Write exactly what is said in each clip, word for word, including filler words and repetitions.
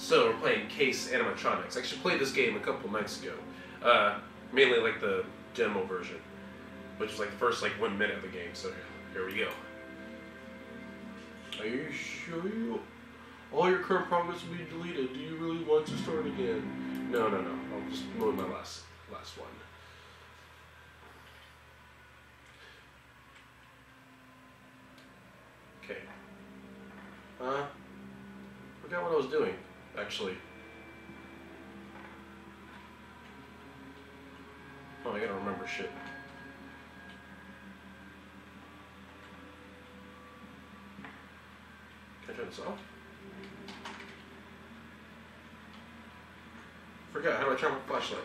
So we're playing Case Animatronics. I actually played this game a couple nights ago. Uh, mainly like the demo version, which was like the first like one minute of the game. So here we go. Are you sure you, all your current progress will be deleted? Do you really want to start again? No, no, no. I'll just load my last last one. Okay. Uh, forgot what I was doing, actually. Oh, I gotta remember shit. Can I turn this off? Forgot, how do I turn my flashlight?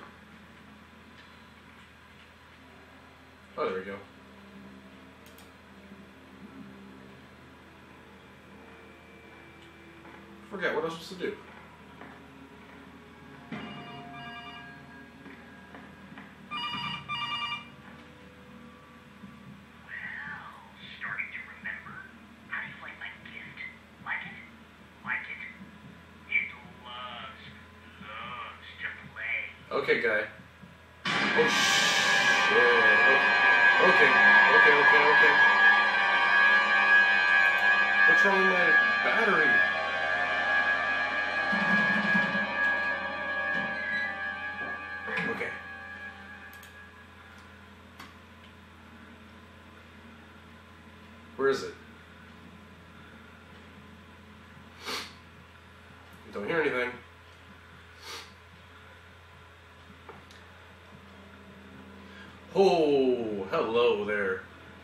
Oh, there we go. Forgot what I was supposed to do. Okay, guy. Oh, shit. Okay. Okay, okay, okay. What's wrong with my battery? Okay. Where is it? Don't hear anything. Oh, hello there.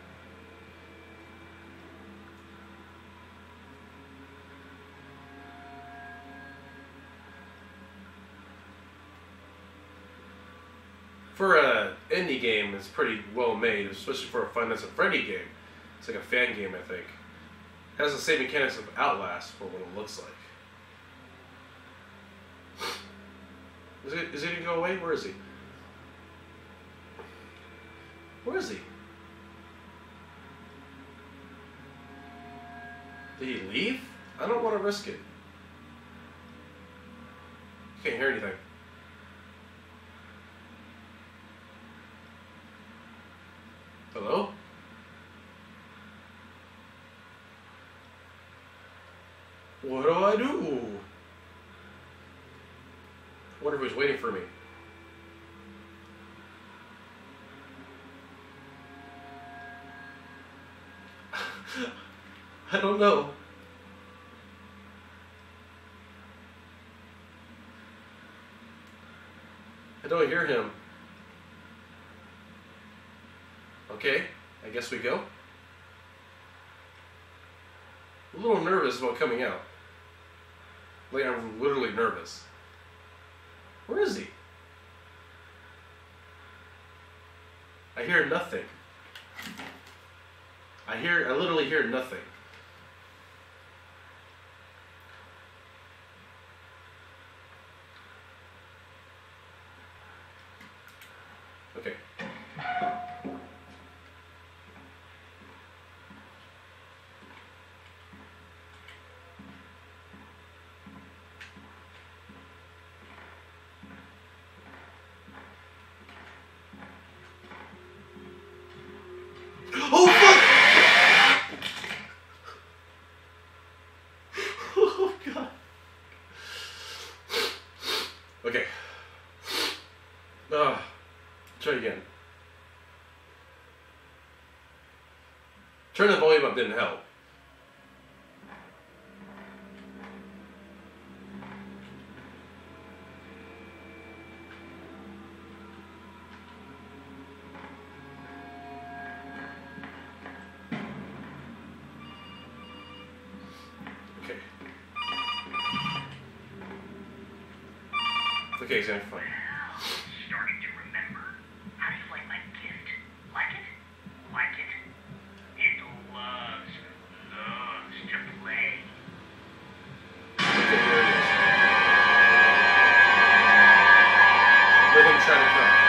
For a indie game, it's pretty well made, especially for a Five Nights at Freddy game. It's like a fan game, I think. It has the same mechanics of Outlast for what it looks like. Is it? Is he gonna go away? Where is he? Where is he? Did he leave? I don't want to risk it. Can't hear anything. Hello? What do I do? I wonder if he's waiting for me. I don't know. I don't hear him. Okay, I guess we go. I'm a little nervous about coming out. Like, I'm literally nervous. Where is he? I hear nothing. I hear, I literally hear nothing. Okay. Oh, fuck! Oh, God. Okay. Ah, try again. Turn the volume up didn't help. Okay, he's gonna be fine. Starting to remember. How do you like my gift? Like it? Like it? It loves, loves to play. Okay, here it is. Let him try to come.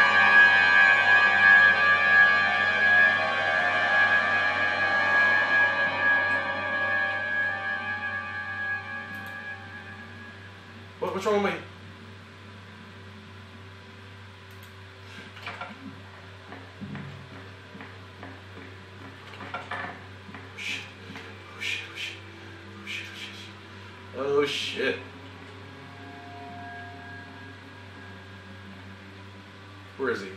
Whoa. What's wrong with my... Oh shit. Oh shit, oh shit. Oh shit, oh shit. Oh shit. Where is he?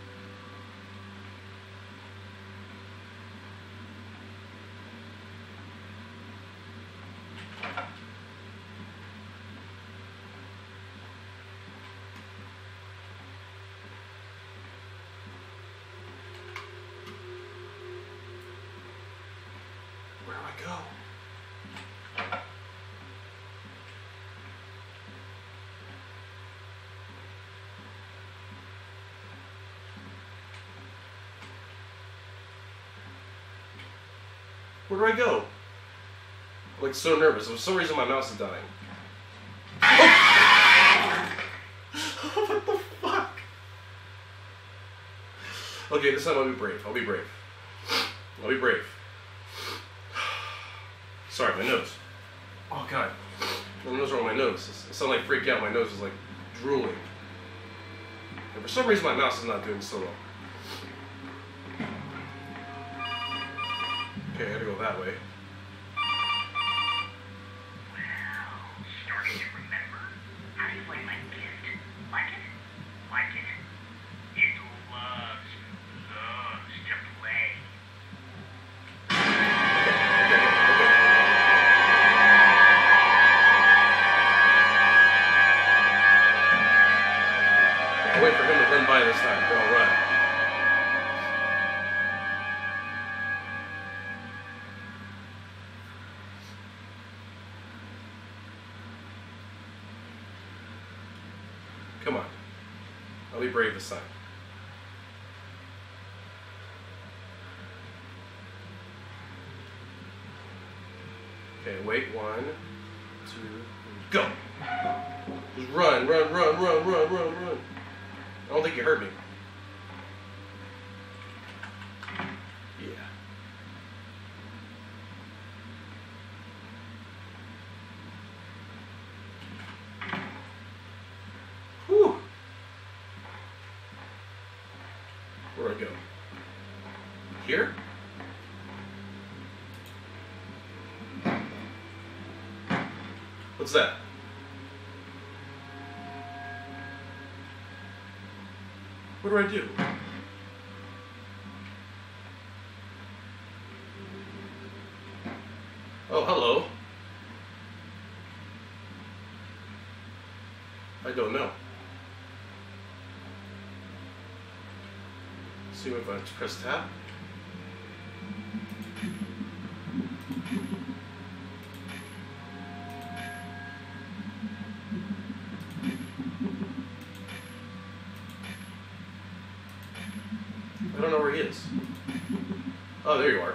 Where do I go? Where do I go? I'm like so nervous. For some reason my mouse is dying. Oh! What the fuck? Okay, this time I'll be brave. I'll be brave. I'll be brave. Sorry, my nose. Oh god. My nose wrong my nose. It sounded like freak out. My nose is like drooling. And for some reason my mouse is not doing so well. Okay, I gotta go that way. Well, starting to remember? How do you like my gift? Like it? Like it? It loves, loves to play. I'll wait for him to run by this time, then I'll run. Come on. I'll be brave this time. Okay, wait. One, two, go! Just run, run, run, run, run, run, run. I don't think you heard me. Yeah. Whew. Where do I go? Here? What's that? What do I do? Oh, hello. I don't know. See if I press tab. I don't know where he is. Oh, there you are.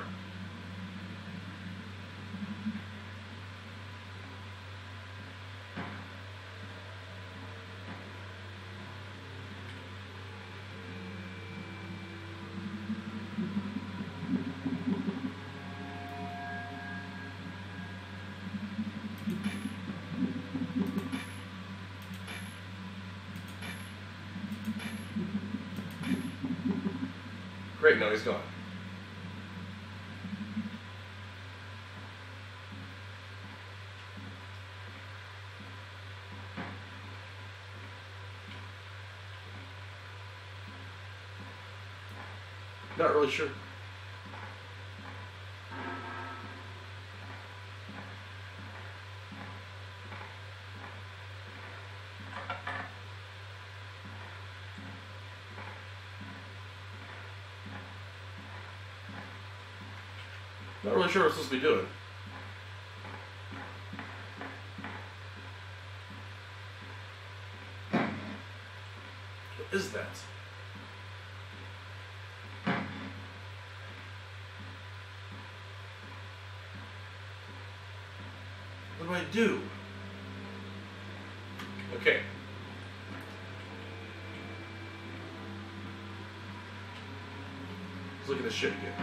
Great, now he's gone. Not really sure. Not really sure what I'm supposed to be doing. What is that? What do I do? Okay. Let's look at this shit again.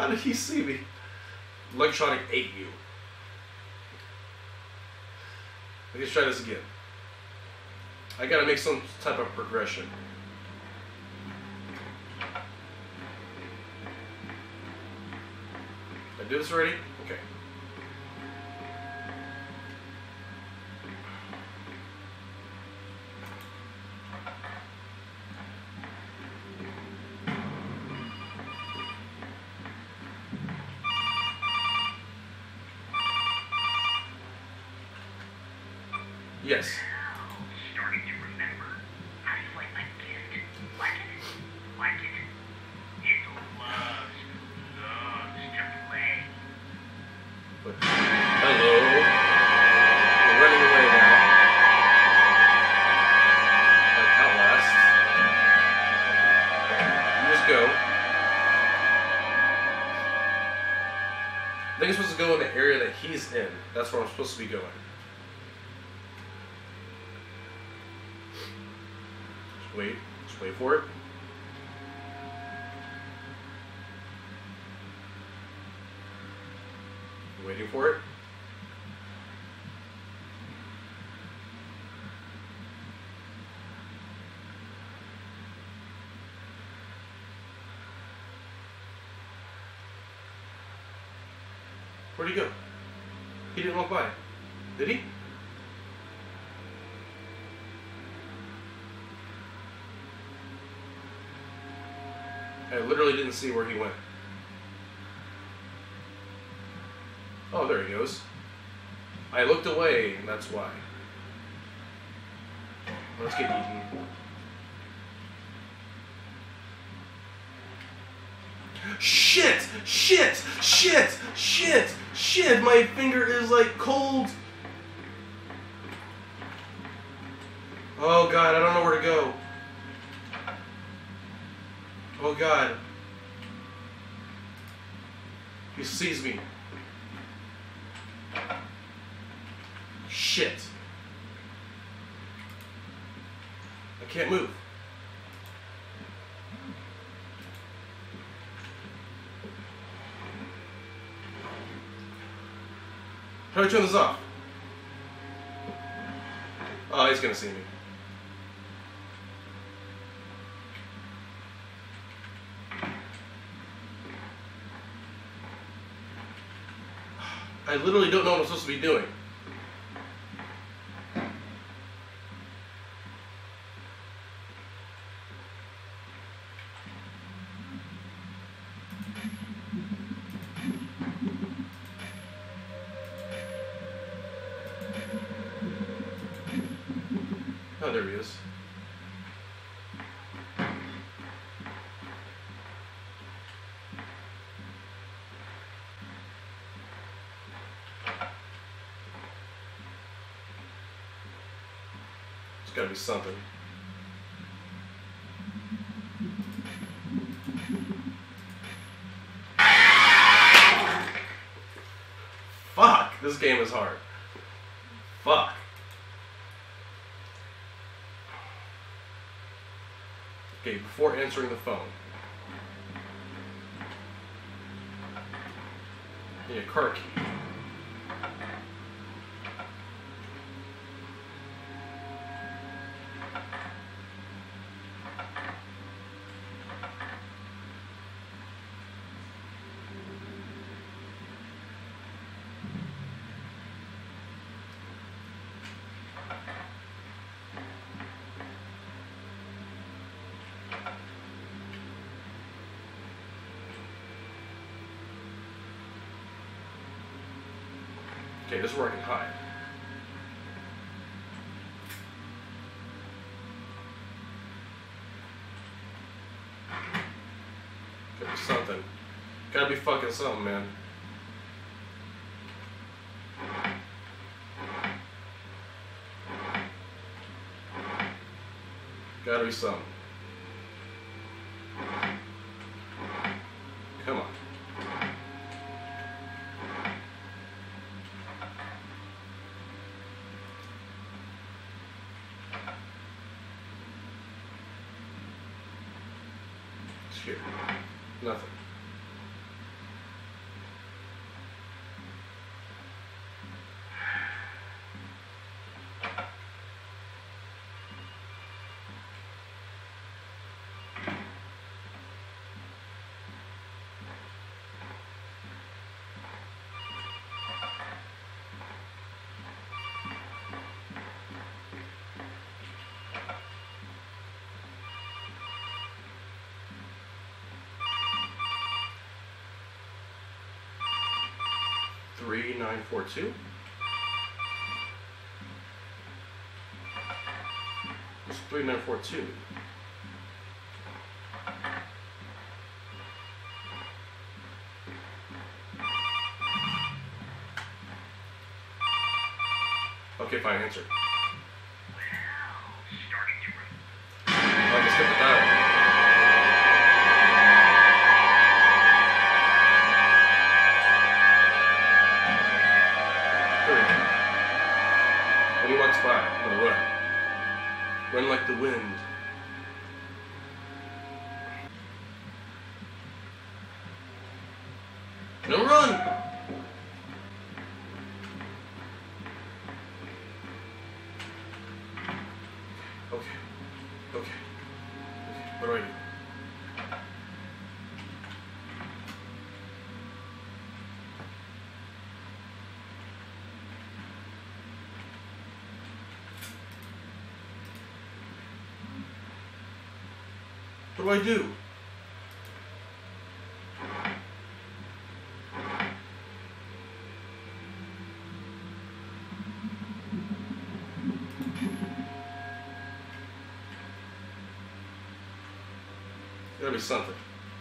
How did he see me? Electronic ate you. Let's try this again. I gotta make some type of progression. Did I do this already? Okay. Yes. Starting to remember how you like my gift. Like it? Like it? It loves, loves to play. But, hello. We're running away now. Like Outlast. You just go. I think I'm supposed to go in the area that he's in. That's where I'm supposed to be going. Wait, just wait for it. Waiting for it. Where'd he go? He didn't walk by. Did he? I literally didn't see where he went. Oh, there he goes. I looked away, and that's why. Let's get eaten. Shit! Shit! Shit! Shit! Shit! My finger is like cold! Oh god, I don't know where to go. Oh god. He sees me. Shit. I can't move. How do I turn this off? Oh, he's gonna see me. I literally don't know what I'm supposed to be doing. Oh, there he is. There's gotta be something. Fuck! This game is hard. Fuck. Okay, before answering the phone. Need a car key. Okay, this is where I can hide. Gotta be something. Gotta be fucking something, man. Gotta be something. Come on. It's here. Nothing. three nine four two. It's three nine four two. Okay, fine, answer. Well, starting to run. Oh, I can skip the dial. When he walks by, I'm gonna run. Run like the wind. No, run! Okay. Okay. Okay. What do I do? What do I do? There's gotta be something.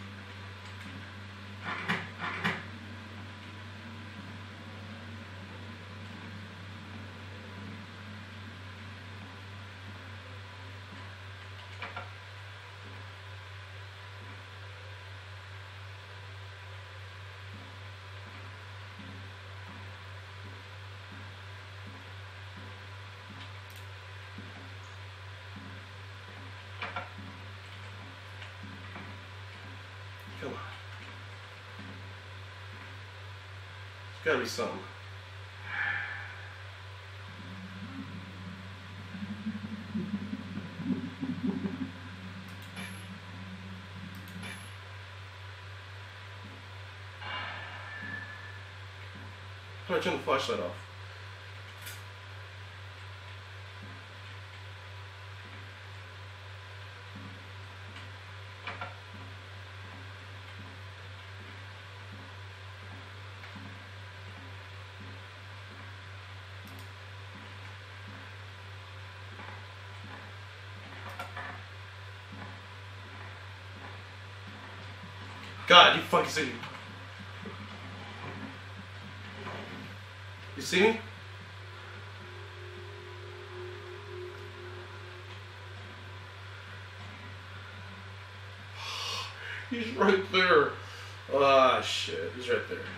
Come on. There's gotta be something. How do I turn the flashlight off? God, you fucking see me. You see me? He's right there. Ah, shit. He's right there.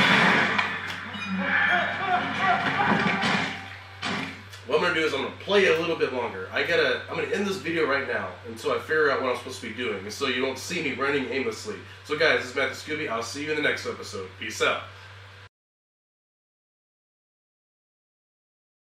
What I'm gonna do is I'm gonna play it a little bit longer. I gotta, I'm gonna end this video right now until I figure out what I'm supposed to be doing, and so you don't see me running aimlessly. So guys, this is Matthew Scooby. I'll see you in the next episode. Peace out.